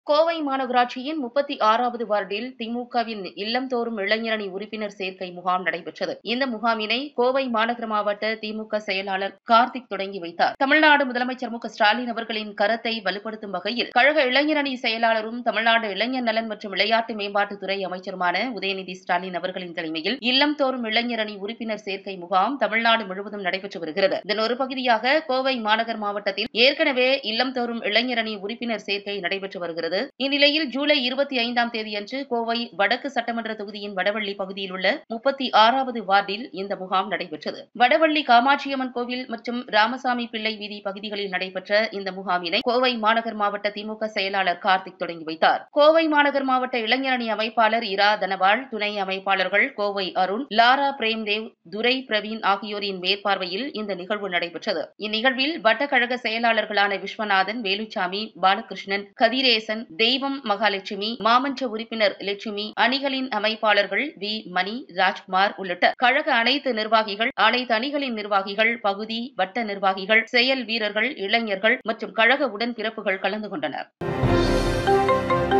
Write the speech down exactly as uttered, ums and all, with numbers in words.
கோவை மாநகராட்சியின் முப்பத்தி ஆறாவது வார்டில் திமுகவின் இல்லம்தோறும் இளைஞரணி உறுப்பினர் சேர்க்கை முகாம் நடைபெற்றது. இந்த முகாமினை கோவை மாநகர மாவட்ட திமுக செயலாளர் கார்த்திக் தொடங்கி வைத்தார். தமிழ்நாடு முதலமைச்சர் மு க ஸ்டாலின் அவர்களின் கரத்தை வலுப்படுத்தும் வகையில் கழக இளைஞரணி செயலாளரும் தமிழ்நாடு இளைஞர் நலன் மற்றும் விளையாட்டு மேம்பாட்டுத்துறை அமைச்சருமான உதயநிதி ஸ்டாலின் அவர்களின் தலைமையில் இல்லம்தோறும் இளைஞரணி உறுப்பினர் சேர்க்கை முகாம் தமிழ்நாடு முழுவதும் நடைபெற்று வருகிறது. இதன் ஒரு பகுதியாக கோவை மாநகர் மாவட்டத்தில் ஏற்கனவே இல்லம்தோறும் இளைஞரணி உறுப்பினர் சேர்க்கை நடைபெற்று வருகிறது. இந்நிலையில் ஜூலை இருபத்தி ஐந்தாம் தேதியன்று கோவை வடக்கு சட்டமன்ற தொகுதியின் வடவள்ளி பகுதியில் உள்ள முப்பத்தி ஆறாவது வார்டில் இந்த முகாம் நடைபெற்றது. வடவள்ளி காமாட்சியம்மன் கோவில் மற்றும் ராமசாமி பிள்ளை வீதி பகுதிகளில் நடைபெற்ற இந்த முகாமினை கோவை மாநகர் மாவட்ட திமுக செயலாளர் கார்த்திக் தொடங்கி வைத்தார். கோவை மாநகர் மாவட்ட இளைஞரணி அமைப்பாளர் இரா தனபால், துணை அமைப்பாளர்கள் கோவை அருண், லாரா பிரேம்தேவ், துரை பிரவீன் ஆகியோரின் மேற்பார்வையில் இந்த நிகழ்வு நடைபெற்றது. இந்நிகழ்வில் வட்டக்கழக செயலாளர்களான விஸ்வநாதன், வேலுச்சாமி, பாலகிருஷ்ணன், கதிரேசன், தெய்வம், மகாலட்சுமி, மாமன்ற உறுப்பினர் லட்சுமி, அணிகளின் அமைப்பாளர்கள் வி மணி, ராஜ்குமார் உள்ளிட்ட கழக அனைத்து நிர்வாகிகள், அனைத்து அணிகளின் நிர்வாகிகள், பகுதி வட்ட நிர்வாகிகள், செயல் வீரர்கள், இளைஞர்கள் மற்றும் கழக உடன்பிறப்புகள் கலந்து கொண்டனர்.